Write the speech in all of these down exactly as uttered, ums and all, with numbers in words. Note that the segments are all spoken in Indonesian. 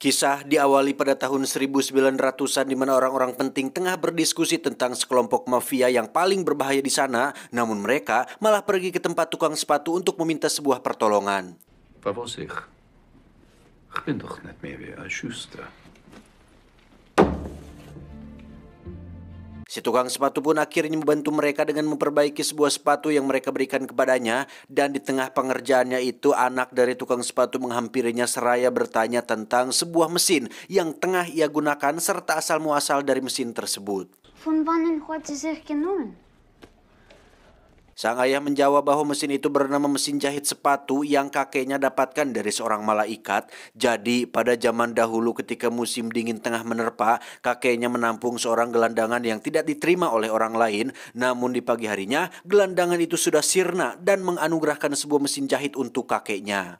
Kisah diawali pada tahun seribu sembilan ratusan di mana orang-orang penting tengah berdiskusi tentang sekelompok mafia yang paling berbahaya di sana, namun mereka malah pergi ke tempat tukang sepatu untuk meminta sebuah pertolongan. Waar was ik? Ik ben toch net meer weer als Schuster. Si tukang sepatu pun akhirnya membantu mereka dengan memperbaiki sebuah sepatu yang mereka berikan kepadanya, dan di tengah pengerjaannya itu anak dari tukang sepatu menghampirinya seraya bertanya tentang sebuah mesin yang tengah ia gunakan serta asal muasal dari mesin tersebut. Van wanneer wordt ze zich genomen? Sang ayah menjawab bahwa mesin itu bernama mesin jahit sepatu yang kakeknya dapatkan dari seorang malaikat. Jadi pada zaman dahulu ketika musim dingin tengah menerpa, kakeknya menampung seorang gelandangan yang tidak diterima oleh orang lain. Namun di pagi harinya, gelandangan itu sudah sirna dan menganugerahkan sebuah mesin jahit untuk kakeknya.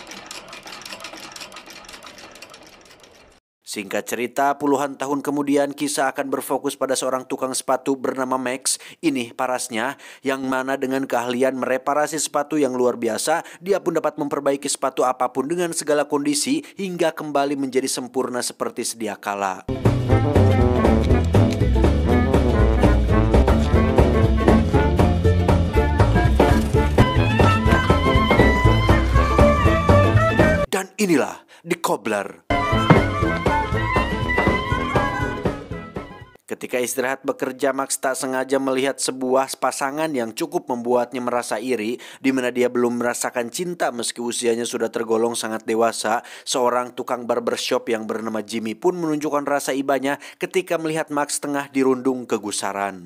Singkat cerita, puluhan tahun kemudian kisah akan berfokus pada seorang tukang sepatu bernama Max. Ini parasnya, yang mana dengan keahlian mereparasi sepatu yang luar biasa, dia pun dapat memperbaiki sepatu apapun dengan segala kondisi hingga kembali menjadi sempurna seperti sedia kala. Dan inilah The Cobbler. Ketika istirahat bekerja, Max tak sengaja melihat sebuah pasangan yang cukup membuatnya merasa iri, di mana dia belum merasakan cinta meski usianya sudah tergolong sangat dewasa. Seorang tukang barbershop yang bernama Jimmy pun menunjukkan rasa ibanya ketika melihat Max tengah dirundung kegusaran.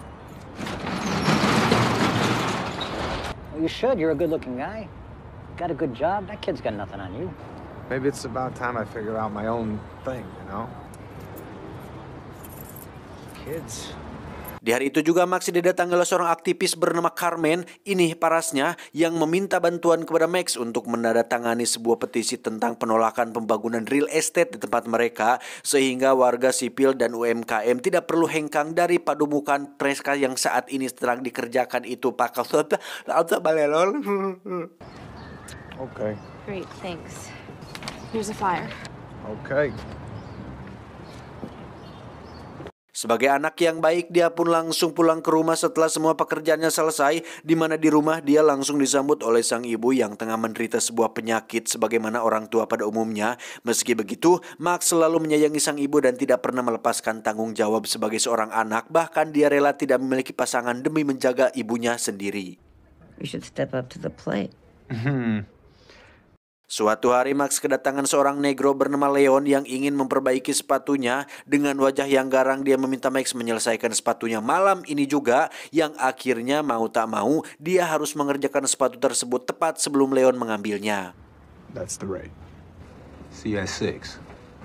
Well, you should. You're a good-looking guy. Got a good job. That kid's got nothing on you. Maybe it's about time I figure out my own thing, you know? Kids. Di hari itu juga Max didatangi oleh seorang aktivis bernama Carmen. Ini parasnya yang meminta bantuan kepada Max untuk menandatangani sebuah petisi tentang penolakan pembangunan real estate di tempat mereka, sehingga warga sipil dan U M K M tidak perlu hengkang dari padubukan mereka yang saat ini sedang dikerjakan itu pakai balelol. Okay. Great, thanks. Here's a flyer. Okay. Sebagai anak yang baik, dia pun langsung pulang ke rumah setelah semua pekerjaannya selesai, di mana di rumah dia langsung disambut oleh sang ibu yang tengah menderita sebuah penyakit sebagaimana orang tua pada umumnya. Meski begitu, Max selalu menyayangi sang ibu dan tidak pernah melepaskan tanggung jawab sebagai seorang anak. Bahkan dia rela tidak memiliki pasangan demi menjaga ibunya sendiri. You should step up to the plate. Suatu hari Max kedatangan seorang negro bernama Leon yang ingin memperbaiki sepatunya. Dengan wajah yang garang dia meminta Max menyelesaikan sepatunya malam ini juga, yang akhirnya mau tak mau dia harus mengerjakan sepatu tersebut tepat sebelum Leon mengambilnya. That's the rate. C S six.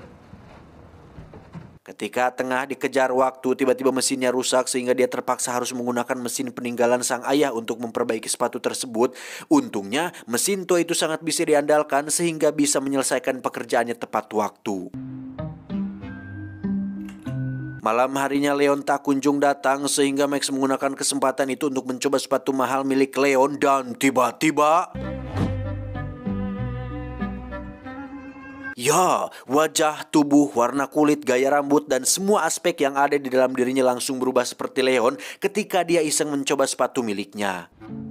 Ketika tengah dikejar waktu, tiba-tiba mesinnya rusak sehingga dia terpaksa harus menggunakan mesin peninggalan sang ayah untuk memperbaiki sepatu tersebut. Untungnya mesin tua itu sangat bisa diandalkan sehingga bisa menyelesaikan pekerjaannya tepat waktu. Malam harinya Leon tak kunjung datang sehingga Max menggunakan kesempatan itu untuk mencoba sepatu mahal milik Leon, dan tiba-tiba ya, wajah, tubuh, warna kulit, gaya rambut, dan semua aspek yang ada di dalam dirinya langsung berubah seperti Leon ketika dia iseng mencoba sepatu miliknya.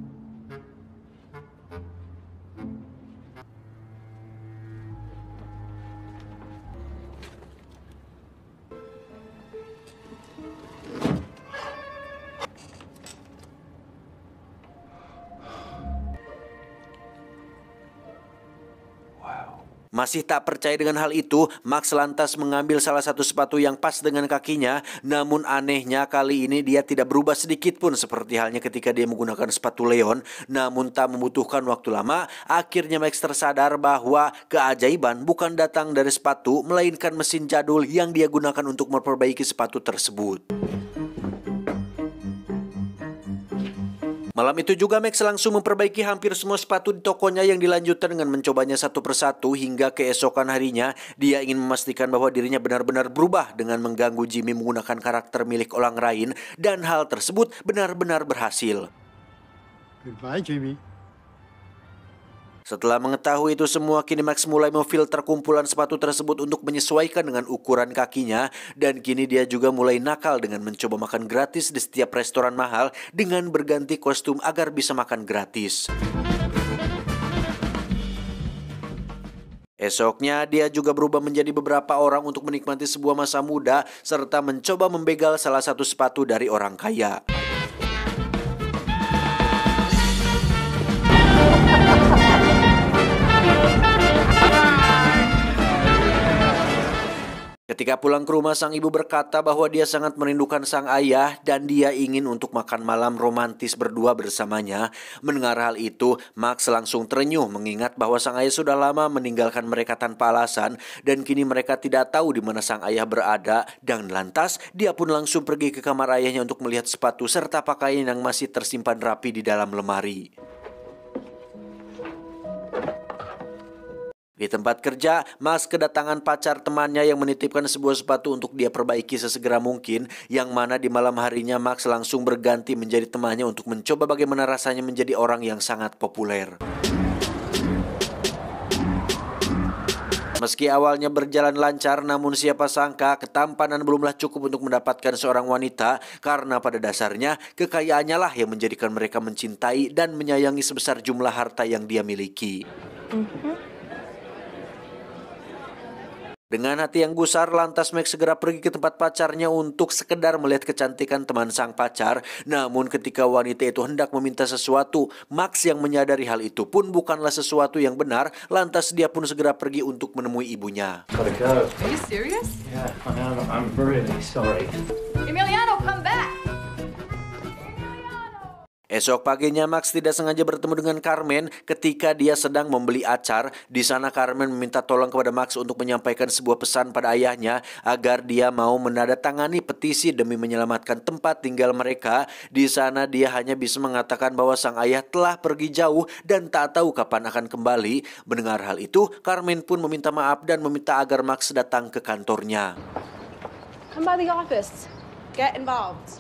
Masih tak percaya dengan hal itu, Max lantas mengambil salah satu sepatu yang pas dengan kakinya. Namun anehnya kali ini dia tidak berubah sedikit pun seperti halnya ketika dia menggunakan sepatu Leon. Namun tak membutuhkan waktu lama, akhirnya Max tersadar bahwa keajaiban bukan datang dari sepatu, melainkan mesin jadul yang dia gunakan untuk memperbaiki sepatu tersebut. Malam itu juga Max langsung memperbaiki hampir semua sepatu di tokonya yang dilanjutkan dengan mencobanya satu persatu hingga keesokan harinya dia ingin memastikan bahwa dirinya benar-benar berubah dengan mengganggu Jimmy menggunakan karakter milik orang lain, dan hal tersebut benar-benar berhasil. Goodbye, Jimmy. Setelah mengetahui itu semua, kini Max mulai memfilter kumpulan sepatu tersebut untuk menyesuaikan dengan ukuran kakinya. Dan kini dia juga mulai nakal dengan mencoba makan gratis di setiap restoran mahal dengan berganti kostum agar bisa makan gratis. Esoknya dia juga berubah menjadi beberapa orang untuk menikmati sebuah masa muda serta mencoba membegal salah satu sepatu dari orang kaya. Ketika pulang ke rumah, sang ibu berkata bahwa dia sangat merindukan sang ayah dan dia ingin untuk makan malam romantis berdua bersamanya. Mendengar hal itu, Max langsung terenyuh mengingat bahwa sang ayah sudah lama meninggalkan mereka tanpa alasan dan kini mereka tidak tahu di mana sang ayah berada. Dan lantas dia pun langsung pergi ke kamar ayahnya untuk melihat sepatu serta pakaian yang masih tersimpan rapi di dalam lemari. Di tempat kerja, Max kedatangan pacar temannya yang menitipkan sebuah sepatu untuk dia perbaiki sesegera mungkin, yang mana di malam harinya Max langsung berganti menjadi temannya untuk mencoba bagaimana rasanya menjadi orang yang sangat populer. Meski awalnya berjalan lancar, namun siapa sangka ketampanan belumlah cukup untuk mendapatkan seorang wanita, karena pada dasarnya kekayaannya lah yang menjadikan mereka mencintai dan menyayangi sebesar jumlah harta yang dia miliki. Mm-hmm. Dengan hati yang gusar, lantas Max segera pergi ke tempat pacarnya untuk sekedar melihat kecantikan teman sang pacar. Namun ketika wanita itu hendak meminta sesuatu, Max yang menyadari hal itu pun bukanlah sesuatu yang benar, lantas dia pun segera pergi untuk menemui ibunya. Gotta go. Are you serious? Yeah, I'm, I'm really sorry. Emiliano, come back! Esok paginya Max tidak sengaja bertemu dengan Carmen ketika dia sedang membeli acar. Di sana Carmen meminta tolong kepada Max untuk menyampaikan sebuah pesan pada ayahnya agar dia mau menandatangani petisi demi menyelamatkan tempat tinggal mereka. Di sana dia hanya bisa mengatakan bahwa sang ayah telah pergi jauh dan tak tahu kapan akan kembali. Mendengar hal itu, Carmen pun meminta maaf dan meminta agar Max datang ke kantornya. Come by the office. Get involved.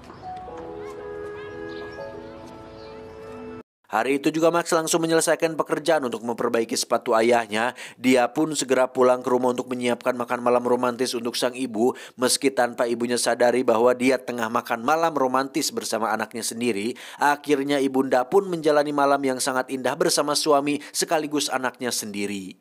Hari itu juga Max langsung menyelesaikan pekerjaan untuk memperbaiki sepatu ayahnya. Dia pun segera pulang ke rumah untuk menyiapkan makan malam romantis untuk sang ibu. Meski tanpa ibunya sadari bahwa dia tengah makan malam romantis bersama anaknya sendiri, akhirnya ibunda pun menjalani malam yang sangat indah bersama suami sekaligus anaknya sendiri.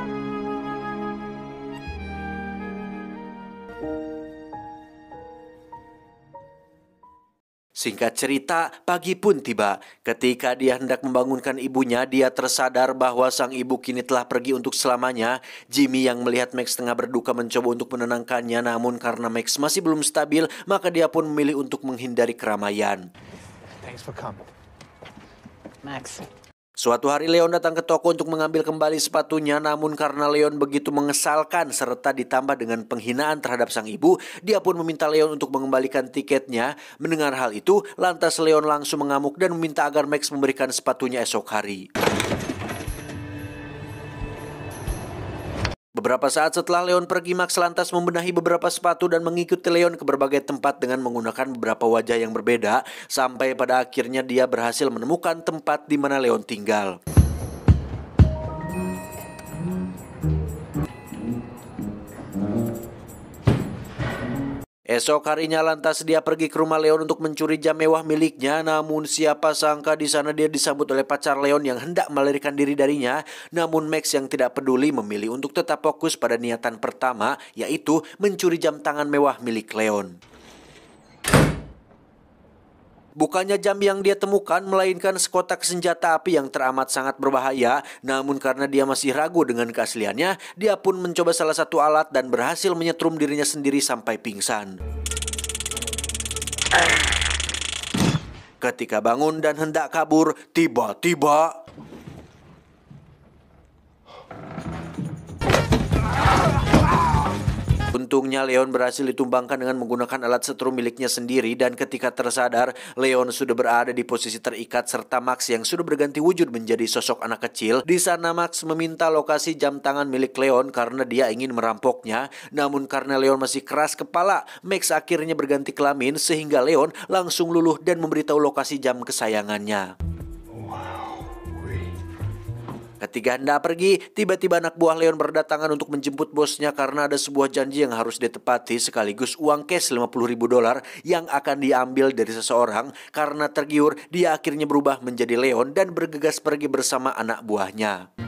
Singkat cerita, pagi pun tiba. Ketika dia hendak membangunkan ibunya, dia tersadar bahwa sang ibu kini telah pergi untuk selamanya. Jimmy yang melihat Max tengah berduka mencoba untuk menenangkannya, namun karena Max masih belum stabil, maka dia pun memilih untuk menghindari keramaian. Thanks for coming. Max. Suatu hari Leon datang ke toko untuk mengambil kembali sepatunya, namun karena Leon begitu mengesalkan serta ditambah dengan penghinaan terhadap sang ibu, dia pun meminta Leon untuk mengembalikan tiketnya. Mendengar hal itu, lantas Leon langsung mengamuk dan meminta agar Max memberikan sepatunya esok hari. Beberapa saat setelah Leon pergi, Max lantas membenahi beberapa sepatu dan mengikuti Leon ke berbagai tempat dengan menggunakan beberapa wajah yang berbeda, sampai pada akhirnya dia berhasil menemukan tempat di mana Leon tinggal. Esok harinya lantas dia pergi ke rumah Leon untuk mencuri jam mewah miliknya, namun siapa sangka di sana dia disambut oleh pacar Leon yang hendak melarikan diri darinya. Namun Max yang tidak peduli memilih untuk tetap fokus pada niatan pertama, yaitu mencuri jam tangan mewah milik Leon. Bukannya jam yang dia temukan, melainkan sekotak senjata api yang teramat sangat berbahaya. Namun karena dia masih ragu dengan keasliannya, dia pun mencoba salah satu alat dan berhasil menyetrum dirinya sendiri sampai pingsan. Ketika bangun dan hendak kabur, tiba-tiba untungnya Leon berhasil ditumbangkan dengan menggunakan alat setrum miliknya sendiri, dan ketika tersadar, Leon sudah berada di posisi terikat serta Max yang sudah berganti wujud menjadi sosok anak kecil. Di sana Max meminta lokasi jam tangan milik Leon karena dia ingin merampoknya. Namun karena Leon masih keras kepala, Max akhirnya berganti kelamin sehingga Leon langsung luluh dan memberitahu lokasi jam kesayangannya. Wow, we Ketika hendak pergi, tiba-tiba anak buah Leon berdatangan untuk menjemput bosnya karena ada sebuah janji yang harus ditepati sekaligus uang cash lima puluh ribu dolar yang akan diambil dari seseorang. Karena tergiur, dia akhirnya berubah menjadi Leon dan bergegas pergi bersama anak buahnya.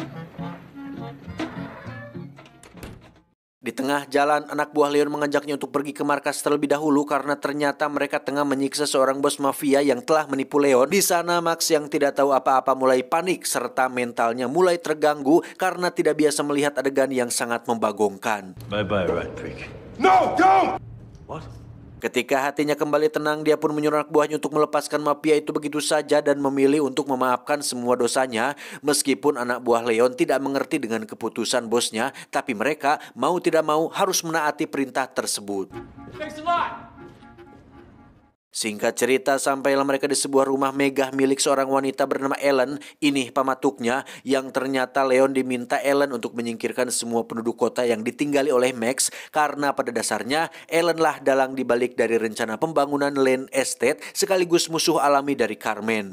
Di tengah jalan, anak buah Leon mengajaknya untuk pergi ke markas terlebih dahulu karena ternyata mereka tengah menyiksa seorang bos mafia yang telah menipu Leon. Di sana Max yang tidak tahu apa-apa mulai panik serta mentalnya mulai terganggu karena tidak biasa melihat adegan yang sangat membagongkan. Bye-bye, rat pig. No, don't! What? Ketika hatinya kembali tenang, dia pun menyuruh anak buahnya untuk melepaskan mafia itu begitu saja dan memilih untuk memaafkan semua dosanya. Meskipun anak buah Leon tidak mengerti dengan keputusan bosnya, tapi mereka mau tidak mau harus menaati perintah tersebut. Thanks a lot! Singkat cerita, sampailah mereka di sebuah rumah megah milik seorang wanita bernama Ellen. Ini pamatuknya, yang ternyata Leon diminta Ellen untuk menyingkirkan semua penduduk kota yang ditinggali oleh Max. Karena pada dasarnya Ellen lah dalang dibalik dari rencana pembangunan land estate sekaligus musuh alami dari Carmen.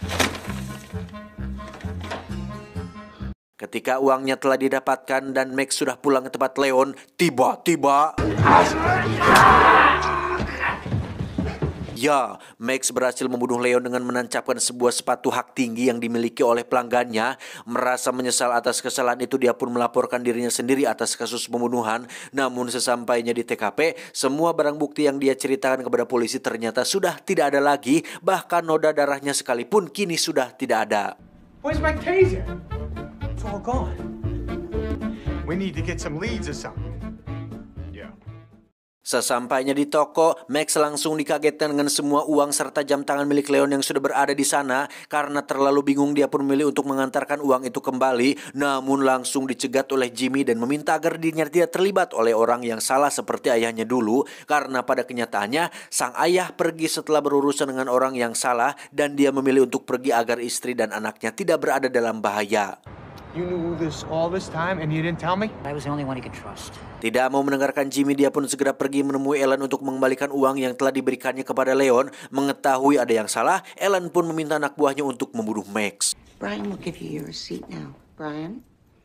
Ketika uangnya telah didapatkan dan Max sudah pulang ke tempat Leon, tiba-tiba... Ya, Max berhasil membunuh Leon dengan menancapkan sebuah sepatu hak tinggi yang dimiliki oleh pelanggannya. Merasa menyesal atas kesalahan itu, dia pun melaporkan dirinya sendiri atas kasus pembunuhan. Namun sesampainya di T K P, semua barang bukti yang dia ceritakan kepada polisi ternyata sudah tidak ada lagi. Bahkan noda darahnya sekalipun kini sudah tidak ada. Where's my taser? It's all gone. We need to get some leads or something. Sesampainya di toko, Max langsung dikagetkan dengan semua uang serta jam tangan milik Leon yang sudah berada di sana. Karena terlalu bingung, dia pun memilih untuk mengantarkan uang itu kembali. Namun langsung dicegat oleh Jimmy dan meminta agar dirinya tidak terlibat oleh orang yang salah seperti ayahnya dulu. Karena pada kenyataannya, sang ayah pergi setelah berurusan dengan orang yang salah dan dia memilih untuk pergi agar istri dan anaknya tidak berada dalam bahaya. You knew this all this time and you didn't tell me? I was the only one he could trust. Tidak mau mendengarkan Jimmy, dia pun segera pergi menemui Ellen untuk mengembalikan uang yang telah diberikannya kepada Leon. Mengetahui ada yang salah, Ellen pun meminta anak buahnya untuk membunuh Max. Brian will give you your receipt now. Brian?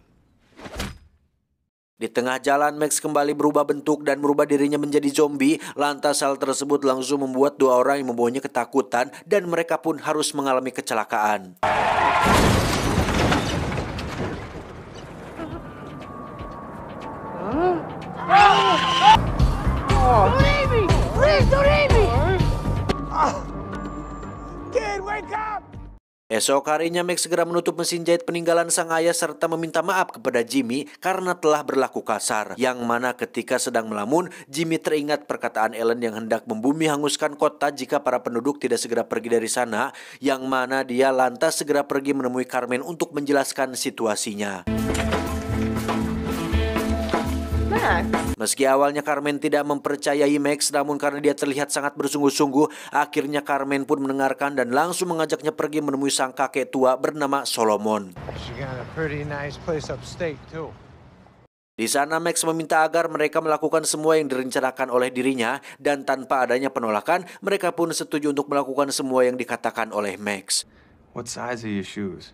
Di tengah jalan, Max kembali berubah bentuk dan merubah dirinya menjadi zombie. Lantas hal tersebut langsung membuat dua orang yang membawanya ketakutan dan mereka pun harus mengalami kecelakaan. Don't leave me! Please don't leave me! Oh. Kid, wake up! Esok harinya Max segera menutup mesin jahit peninggalan sang ayah serta meminta maaf kepada Jimmy karena telah berlaku kasar. Yang mana ketika sedang melamun, Jimmy teringat perkataan Ellen yang hendak membumi hanguskan kota jika para penduduk tidak segera pergi dari sana. Yang mana dia lantas segera pergi menemui Carmen untuk menjelaskan situasinya. Meski awalnya Carmen tidak mempercayai Max, namun karena dia terlihat sangat bersungguh-sungguh, akhirnya Carmen pun mendengarkan dan langsung mengajaknya pergi menemui sang kakek tua bernama Solomon. She got a pretty nice place upstate too. Di sana Max meminta agar mereka melakukan semua yang direncanakan oleh dirinya dan tanpa adanya penolakan, mereka pun setuju untuk melakukan semua yang dikatakan oleh Max. What size are your shoes?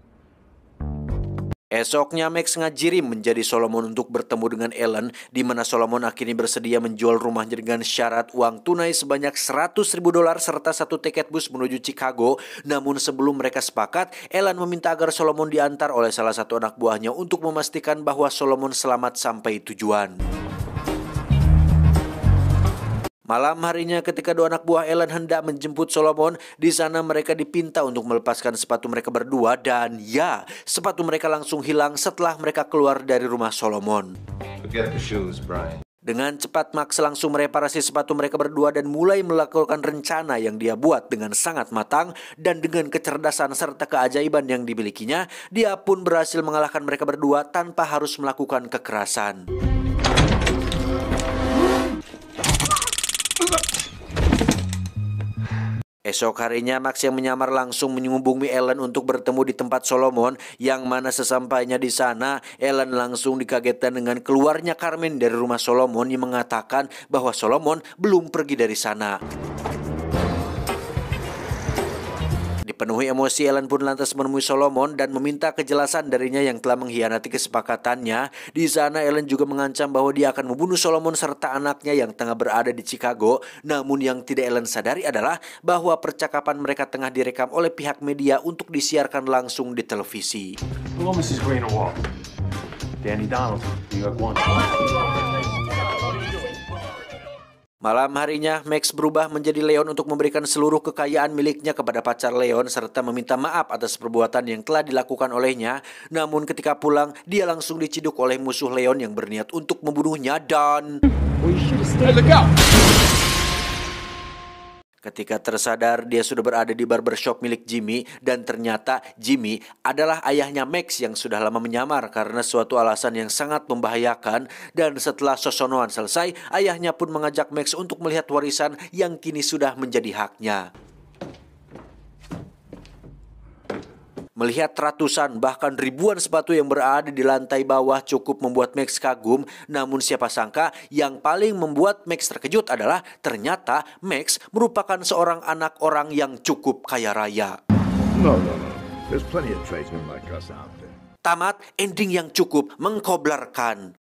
Esoknya Max ngajirim menjadi Solomon untuk bertemu dengan Ellen, di mana Solomon akhirnya bersedia menjual rumahnya dengan syarat uang tunai sebanyak seratus ribu dolar serta satu tiket bus menuju Chicago. Namun sebelum mereka sepakat, Ellen meminta agar Solomon diantar oleh salah satu anak buahnya untuk memastikan bahwa Solomon selamat sampai tujuan. Malam harinya ketika dua anak buah Ellen hendak menjemput Solomon, di sana mereka dipinta untuk melepaskan sepatu mereka berdua dan ya, sepatu mereka langsung hilang setelah mereka keluar dari rumah Solomon. Forget the shoes, Brian. Dengan cepat Max langsung mereparasi sepatu mereka berdua dan mulai melakukan rencana yang dia buat dengan sangat matang dan dengan kecerdasan serta keajaiban yang dimilikinya, dia pun berhasil mengalahkan mereka berdua tanpa harus melakukan kekerasan. Esok harinya Max yang menyamar langsung menghubungi Ellen untuk bertemu di tempat Solomon, yang mana sesampainya di sana Ellen langsung dikagetkan dengan keluarnya Carmen dari rumah Solomon yang mengatakan bahwa Solomon belum pergi dari sana. Di Dipenuhi emosi, Ellen pun lantas menemui Solomon dan meminta kejelasan darinya yang telah mengkhianati kesepakatannya. Di sana Ellen juga mengancam bahwa dia akan membunuh Solomon serta anaknya yang tengah berada di Chicago. Namun yang tidak Ellen sadari adalah bahwa percakapan mereka tengah direkam oleh pihak media untuk disiarkan langsung di televisi. Hello, Missus Greenwald. Danny Donald, New York One. Malam harinya, Max berubah menjadi Leon untuk memberikan seluruh kekayaan miliknya kepada pacar Leon serta meminta maaf atas perbuatan yang telah dilakukan olehnya. Namun ketika pulang, dia langsung diciduk oleh musuh Leon yang berniat untuk membunuhnya dan... Ketika tersadar, dia sudah berada di barbershop milik Jimmy dan ternyata Jimmy adalah ayahnya Max yang sudah lama menyamar karena suatu alasan yang sangat membahayakan. Dan setelah sosonoan selesai, ayahnya pun mengajak Max untuk melihat warisan yang kini sudah menjadi haknya. Melihat ratusan bahkan ribuan sepatu yang berada di lantai bawah cukup membuat Max kagum. Namun siapa sangka yang paling membuat Max terkejut adalah ternyata Max merupakan seorang anak orang yang cukup kaya raya. No, no, no. There's plenty of tradesmen like us out there. Tamat ending yang cukup mengkoblarkan.